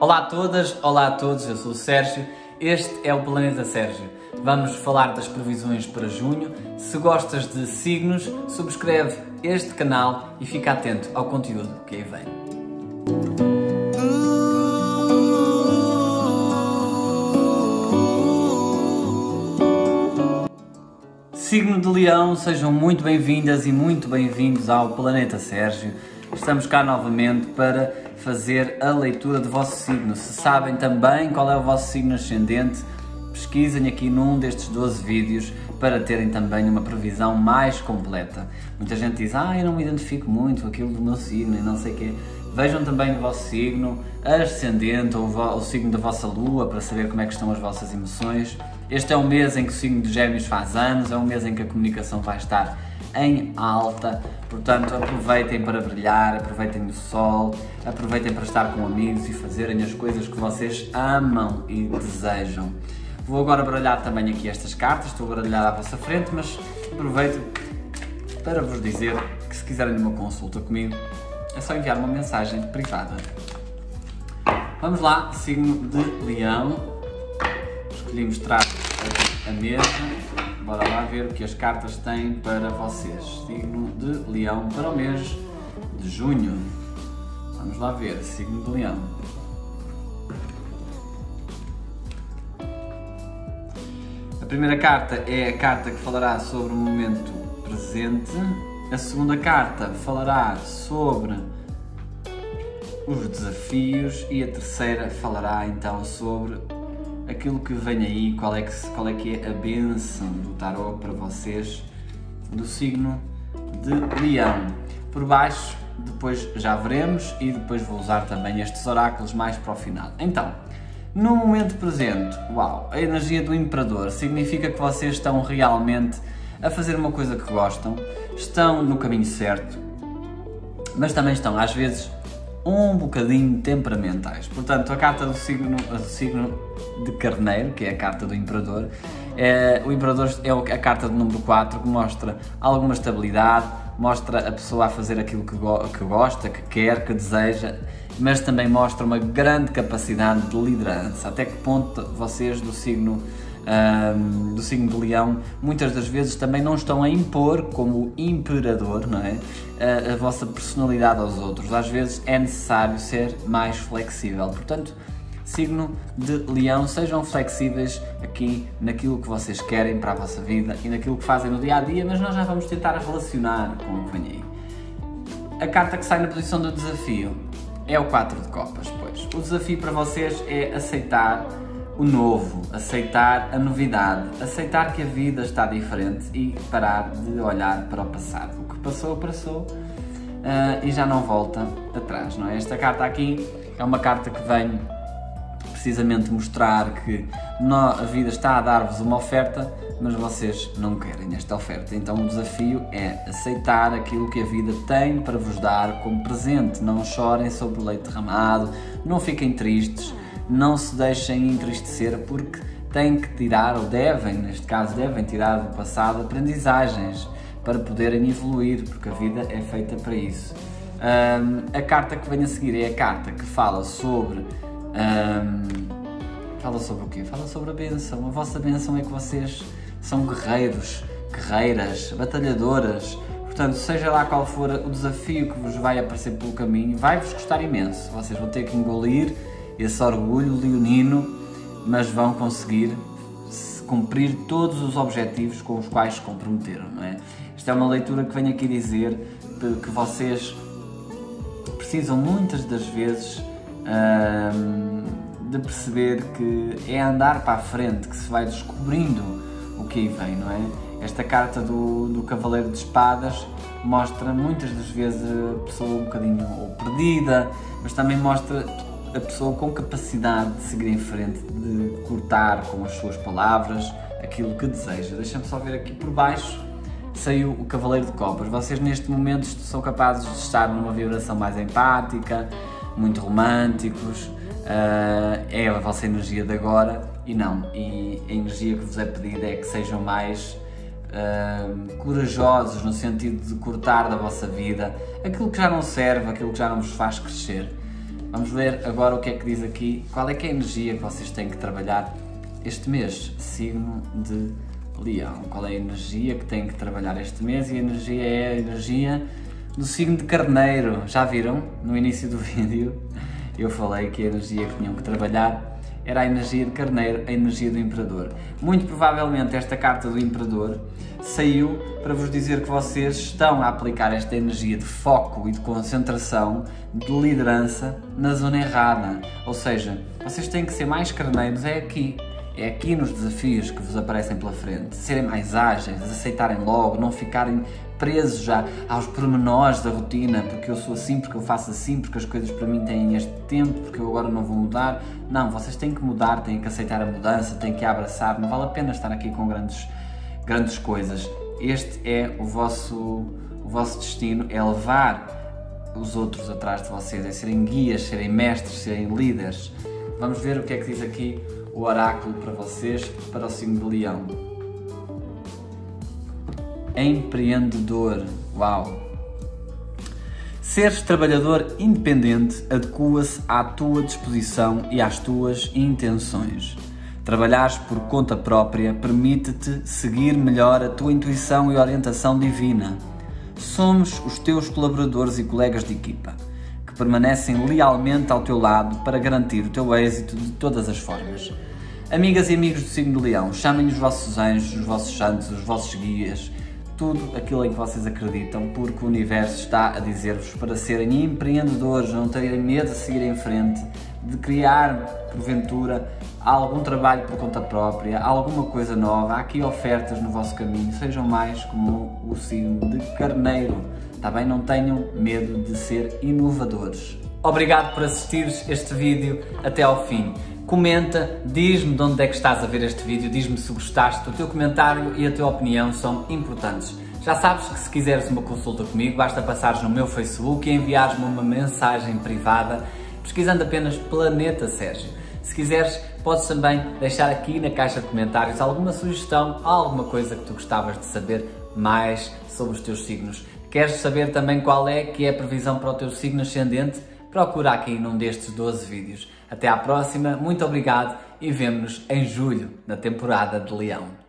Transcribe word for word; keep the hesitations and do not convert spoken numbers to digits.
Olá a todas, olá a todos, eu sou o Sérgio, este é o Planeta Sérgio. Vamos falar das previsões para junho. Se gostas de signos, subscreve este canal e fica atento ao conteúdo que aí vem. Signo de Leão, sejam muito bem-vindas e muito bem-vindos ao Planeta Sérgio. Estamos cá novamente para fazer a leitura do vosso signo. Se sabem também qual é o vosso signo ascendente, pesquisem aqui num destes doze vídeos para terem também uma previsão mais completa. Muita gente diz, ah, eu não me identifico muito com aquilo do meu signo e não sei o quê. Vejam também o vosso signo ascendente ou o signo da vossa lua para saber como é que estão as vossas emoções. Este é o mês em que o signo de Gêmeos faz anos, é um mês em que a comunicação vai estar em alta, portanto aproveitem para brilhar, aproveitem o sol, aproveitem para estar com amigos e fazerem as coisas que vocês amam e desejam. Vou agora baralhar também aqui estas cartas, estou a baralhar à vossa frente, mas aproveito para vos dizer que se quiserem uma consulta comigo, é só enviar uma mensagem privada. Vamos lá, signo de Leão. Escolhi mostrar aqui a mesa. Bora lá ver o que as cartas têm para vocês. Signo de Leão para o mês de junho. Vamos lá ver, signo de Leão. A primeira carta é a carta que falará sobre o momento presente. A segunda carta falará sobre os desafios e a terceira falará então sobre aquilo que vem aí, qual é que, qual é, que é a bênção do tarot para vocês do signo de Leão. Por baixo, depois já veremos e depois vou usar também estes oráculos mais para o final. Então, no momento presente, uau, a energia do Imperador significa que vocês estão realmente a fazer uma coisa que gostam, estão no caminho certo, mas também estão às vezes um bocadinho temperamentais. Portanto, a carta do signo, do signo de Carneiro, que é a carta do Imperador, é, o Imperador é a carta do número quatro, que mostra alguma estabilidade, mostra a pessoa a fazer aquilo que, go que gosta, que quer, que deseja, mas também mostra uma grande capacidade de liderança. Até que ponto vocês do signo Um, do signo de Leão, muitas das vezes também não estão a impor como imperador, não é? A, a vossa personalidade aos outros. Às vezes é necessário ser mais flexível. Portanto, signo de Leão, sejam flexíveis aqui naquilo que vocês querem para a vossa vida e naquilo que fazem no dia a dia, mas nós já vamos tentar relacionar com o que vem aí. A carta que sai na posição do desafio é o quatro de copas, pois. O desafio para vocês é aceitar o novo, aceitar a novidade, aceitar que a vida está diferente e parar de olhar para o passado. O que passou, passou uh, e já não volta atrás, não é? Esta carta aqui é uma carta que vem precisamente mostrar que no, a vida está a dar-vos uma oferta, mas vocês não querem esta oferta. Então o desafio é aceitar aquilo que a vida tem para vos dar como presente. Não chorem sobre o leite derramado, não fiquem tristes, não se deixem entristecer porque têm que tirar, ou devem, neste caso, devem tirar do passado aprendizagens para poderem evoluir, porque a vida é feita para isso. Um, a carta que vem a seguir é a carta que fala sobre... Um, fala sobre o quê? Fala sobre a bênção. A vossa bênção é que vocês são guerreiros, guerreiras, batalhadoras. Portanto, seja lá qual for o desafio que vos vai aparecer pelo caminho, vai-vos custar imenso. Vocês vão ter que engolir esse orgulho leonino, mas vão conseguir cumprir todos os objetivos com os quais se comprometeram, não é? Esta é uma leitura que vem aqui dizer que vocês precisam muitas das vezes hum, de perceber que é andar para a frente que se vai descobrindo o que aí vem, não é? Esta carta do, do Cavaleiro de Espadas mostra muitas das vezes a pessoa um bocadinho ou perdida, mas também mostra a pessoa com capacidade de seguir em frente, de cortar com as suas palavras aquilo que deseja. Deixa-me só ver aqui por baixo, saiu o Cavaleiro de Copas. Vocês neste momento são capazes de estar numa vibração mais empática, muito românticos, uh, é a vossa energia de agora e não, e a energia que vos é pedida é que sejam mais uh, corajosos no sentido de cortar da vossa vida aquilo que já não serve, aquilo que já não vos faz crescer. Vamos ver agora o que é que diz aqui, qual é que é a energia que vocês têm que trabalhar este mês, signo de Leão. Qual é a energia que têm que trabalhar este mês? E a energia é a energia do signo de Carneiro. Já viram? No início do vídeo eu falei que a energia que tinham que trabalhar era a energia de Carneiro, a energia do Imperador. Muito provavelmente esta carta do Imperador saiu para vos dizer que vocês estão a aplicar esta energia de foco e de concentração, de liderança, na zona errada. Ou seja, vocês têm que ser mais carneiros, é aqui. É aqui nos desafios que vos aparecem pela frente. Serem mais ágeis, aceitarem logo, não ficarem presos já aos pormenores da rotina, porque eu sou assim, porque eu faço assim, porque as coisas para mim têm este tempo, porque eu agora não vou mudar. Não, vocês têm que mudar, têm que aceitar a mudança, têm que abraçar, não vale a pena estar aqui com grandes, grandes coisas. Este é o vosso, o vosso destino, é levar os outros atrás de vocês, é serem guias, serem mestres, serem líderes. Vamos ver o que é que diz aqui o oráculo para vocês, para o signo de Leão. Empreendedor. Uau! Seres trabalhador independente adequa-se à tua disposição e às tuas intenções. Trabalhares por conta própria permite-te seguir melhor a tua intuição e orientação divina. Somos os teus colaboradores e colegas de equipa, que permanecem lealmente ao teu lado para garantir o teu êxito de todas as formas. Amigas e amigos do signo de Leão, chamem os vossos anjos, os vossos santos, os vossos guias, tudo aquilo em que vocês acreditam, porque o universo está a dizer-vos para serem empreendedores, não terem medo de seguir em frente, de criar, porventura, algum trabalho por conta própria, alguma coisa nova. Há aqui ofertas no vosso caminho, sejam mais como o signo de Carneiro, está bem? Não tenham medo de ser inovadores. Obrigado por assistires este vídeo até ao fim. Comenta, diz-me de onde é que estás a ver este vídeo, diz-me se gostaste, o teu comentário e a tua opinião são importantes. Já sabes que se quiseres uma consulta comigo, basta passares no meu Facebook e enviares-me uma mensagem privada, pesquisando apenas Planeta Sérgio. Se quiseres, podes também deixar aqui na caixa de comentários alguma sugestão, alguma coisa que tu gostavas de saber mais sobre os teus signos. Queres saber também qual é que é a previsão para o teu signo ascendente? Procura aqui num destes doze vídeos. Até à próxima, muito obrigado e vemo-nos em julho, na temporada de Leão.